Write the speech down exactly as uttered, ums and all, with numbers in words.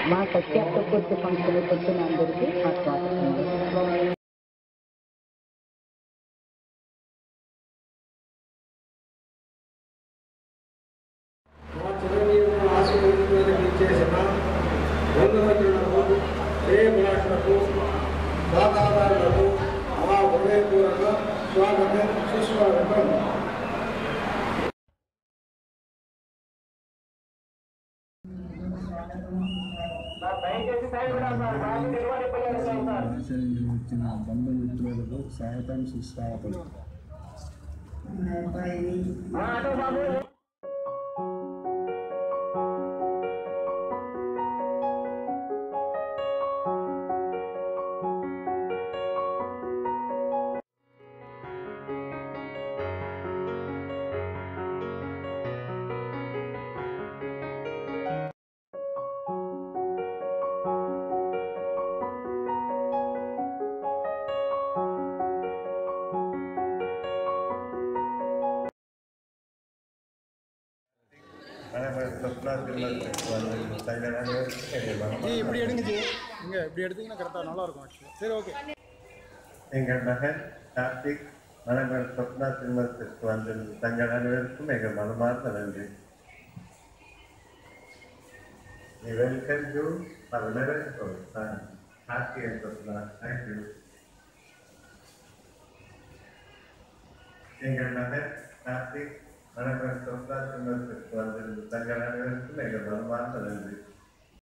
మా సత్యాత్మ పూర్తి ఫంక్షన్ వచ్చిన అందరికీ మా స్వాగతం. మా చిరంజీవులను ఆశీర్వదించడానికి ఇచ్చేసిన బంధుమిత్రులకు శ్రేయభిలాషులకు దాతాదారులకు మా హృదయపూర్వక స్వాగతం సుస్వాగతం. వచ్చిన బంధుమిత్రులకు స్వాగతం సుస్వాగతం. இப்படி எடுங்க இங்கே இப்படி எடுத்தீங்கன்னா கரெக்டாக நல்லா இருக்கும் ஆக்சுவலாக. சரி, ஓகே. எங்கள் மகன் கார்த்திக் மணவர் சொப்னா திருமணத்திற்கு வந்திருந்த தங்கள் அனைவருக்கும் எங்கள் மனமார்ந்த நன்றி. We welcome you for the eleventh of son, Karthik and Swapna. Thank you. எங்கள் மகன் கார்த்திக் மணவர் சொப்னா திருமணத்திற்கு வந்திருந்த தங்கள் அனைவருக்கும் எங்கள் மனமார்ந்த நன்றி.